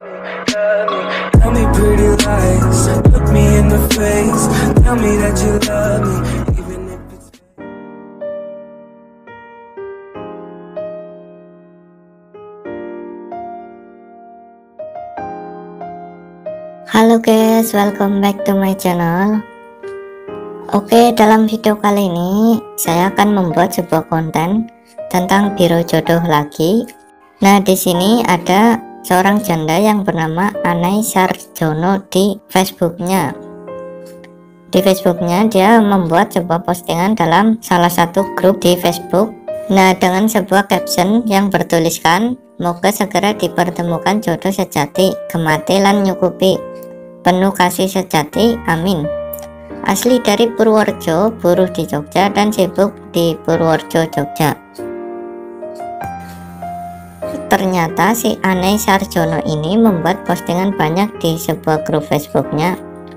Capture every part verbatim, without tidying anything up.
Tell me pretty lies, look me in the face, tell me that you love me, even if it's Halo guys, welcome back to my channel. Oke, dalam video kali ini saya akan membuat sebuah konten tentang biro jodoh lagi. Nah, di sini ada seorang janda yang bernama Anai Sarjono di Facebooknya. Di Facebooknya dia membuat sebuah postingan dalam salah satu grup di Facebook. Nah, dengan sebuah caption yang bertuliskan, "Moga segera dipertemukan jodoh sejati, gemati lan nyukupi, penuh kasih sejati, amin." Asli dari Purworejo, buruh di Jogja dan sibuk di Purworejo, Jogja. Ternyata si Anai Sarjono ini membuat postingan banyak di sebuah grup Facebooknya.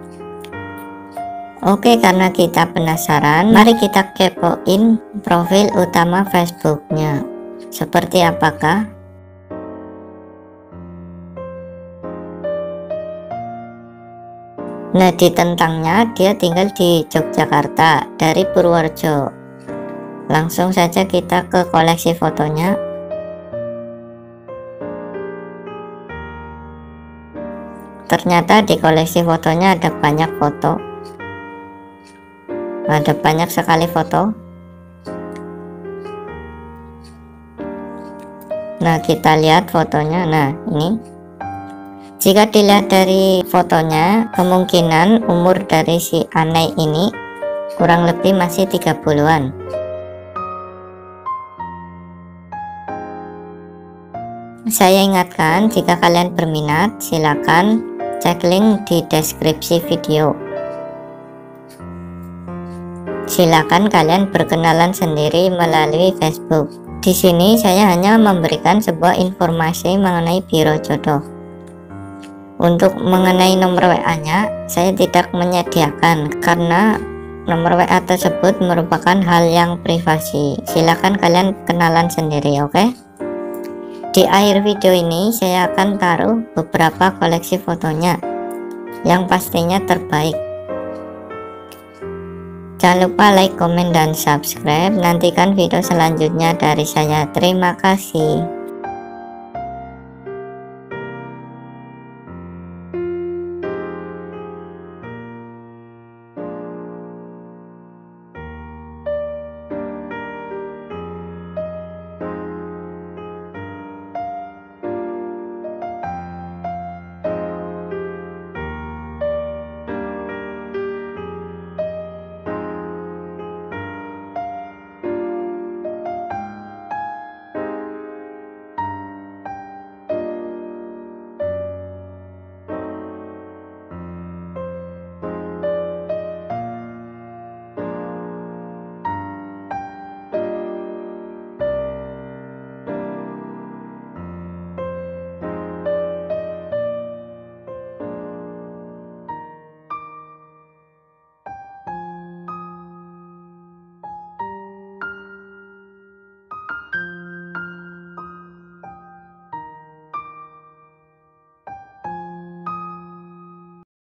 Oke, karena kita penasaran, mari kita kepoin profil utama Facebooknya. Seperti apakah? Nah, di tentangnya dia tinggal di Yogyakarta dari Purworejo. Langsung saja kita ke koleksi fotonya. Ternyata di koleksi fotonya ada banyak foto, ada banyak sekali foto. Nah, kita lihat fotonya. Nah, ini jika dilihat dari fotonya, kemungkinan umur dari si Anai ini kurang lebih masih tiga puluhan. Saya ingatkan, jika kalian berminat silakan cek link di deskripsi video. Silakan kalian berkenalan sendiri melalui Facebook. Di sini saya hanya memberikan sebuah informasi mengenai biro jodoh. Untuk mengenai nomor W A-nya saya tidak menyediakan karena nomor W A tersebut merupakan hal yang privasi. Silakan kalian kenalan sendiri, oke? Okay? Di akhir video ini saya akan taruh beberapa koleksi fotonya yang pastinya terbaik. Jangan lupa like, komen, dan subscribe. Nantikan video selanjutnya dari saya. Terima kasih.